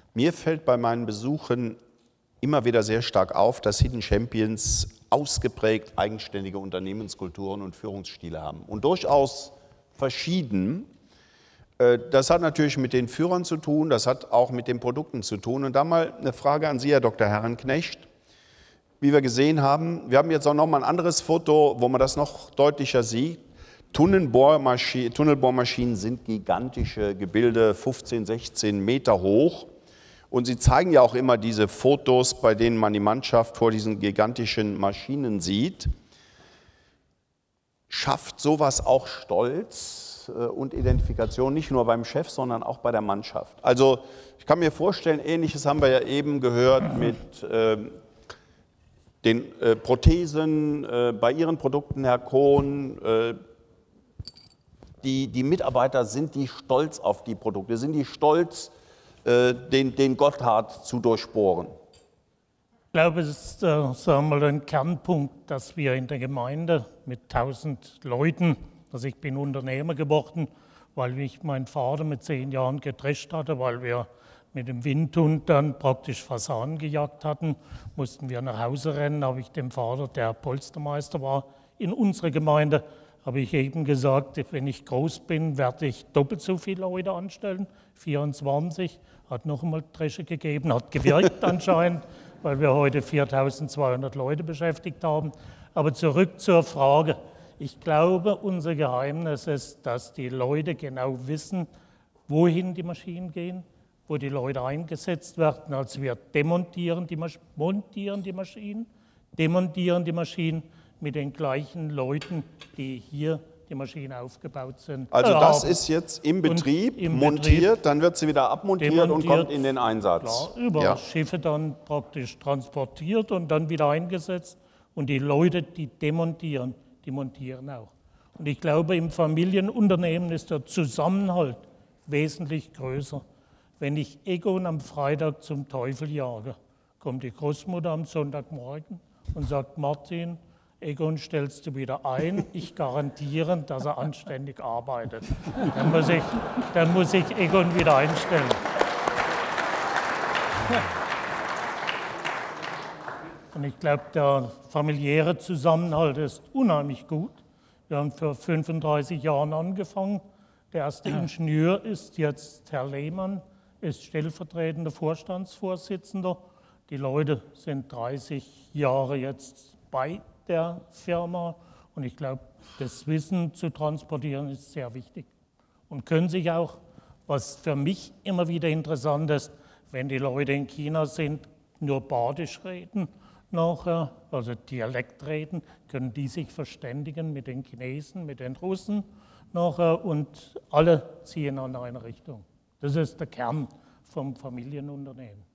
Mir fällt bei meinen Besuchen immer wieder sehr stark auf, dass Hidden Champions ausgeprägt eigenständige Unternehmenskulturen und Führungsstile haben und durchaus verschieden. Das hat natürlich mit den Führern zu tun, das hat auch mit den Produkten zu tun. Und da mal eine Frage an Sie, Herr Dr. Herrenknecht. Wie wir gesehen haben, wir haben jetzt auch noch mal ein anderes Foto, wo man das noch deutlicher sieht. Tunnelbohrmaschinen sind gigantische Gebilde, 15, 16 Meter hoch. Und Sie zeigen ja auch immer diese Fotos, bei denen man die Mannschaft vor diesen gigantischen Maschinen sieht. Schafft sowas auch Stolz und Identifikation, nicht nur beim Chef, sondern auch bei der Mannschaft? Also ich kann mir vorstellen, Ähnliches haben wir ja eben gehört mit den Prothesen bei Ihren Produkten, Herr Kohn. Die Mitarbeiter, sind die stolz auf die Produkte? Sind die stolz, den Gotthard zu durchbohren? Ich glaube, es ist sagen wir mal, ein Kernpunkt, dass wir in der Gemeinde mit 1000 Leuten, also ich bin Unternehmer geworden, weil mich mein Vater mit 10 Jahren gedrescht hatte, weil wir mit dem Windhund dann praktisch Fasanen gejagt hatten, mussten wir nach Hause rennen, habe ich dem Vater, der Polstermeister war in unserer Gemeinde, habe ich eben gesagt, wenn ich groß bin, werde ich doppelt so viele Leute anstellen, 24, hat noch einmal Dresche gegeben, hat gewirkt anscheinend, weil wir heute 4200 Leute beschäftigt haben. Aber zurück zur Frage. Ich glaube, unser Geheimnis ist, dass die Leute genau wissen, wohin die Maschinen gehen, wo die Leute eingesetzt werden. Also wir montieren die Maschinen, demontieren die Maschinen mit den gleichen Leuten, die hier die Maschinen aufgebaut sind. Also das ist jetzt im Betrieb montiert, dann wird sie wieder abmontiert und kommt in den Einsatz. Klar, über Schiffe dann praktisch transportiert und dann wieder eingesetzt. Und die Leute, die demontieren, die montieren auch. Und ich glaube, im Familienunternehmen ist der Zusammenhalt wesentlich größer. Wenn ich Egon am Freitag zum Teufel jage, kommt die Großmutter am Sonntagmorgen und sagt, Martin, Egon stellst du wieder ein, ich garantiere, dass er anständig arbeitet. Dann muss ich Egon wieder einstellen. Und ich glaube, der familiäre Zusammenhalt ist unheimlich gut. Wir haben vor 35 Jahren angefangen. Der erste Ingenieur ist jetzt Herr Lehmann, ist stellvertretender Vorstandsvorsitzender. Die Leute sind 30 Jahre jetzt bei der Firma und ich glaube, das Wissen zu transportieren ist sehr wichtig. Und können sich auch, was für mich immer wieder interessant ist, wenn die Leute in China sind, nur Badisch reden nachher, also Dialekt reden, können die sich verständigen mit den Chinesen, mit den Russen nachher und alle ziehen in eine Richtung. Das ist der Kern vom Familienunternehmen.